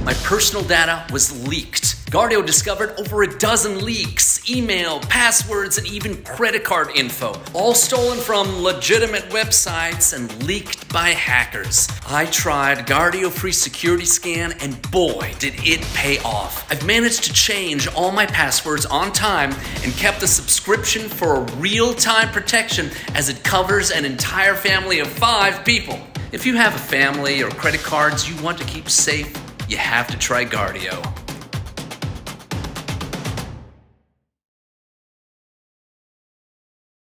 my personal data was leaked. Gardio discovered over a dozen leaks, email, passwords, and even credit card info, all stolen from legitimate websites and leaked by hackers. I tried Gardio free security scan, and boy, did it pay off. I've managed to change all my passwords on time and kept the subscription for a real-time protection as it covers an entire family of 5 people. If you have a family or credit cards you want to keep safe, you have to try Gardio.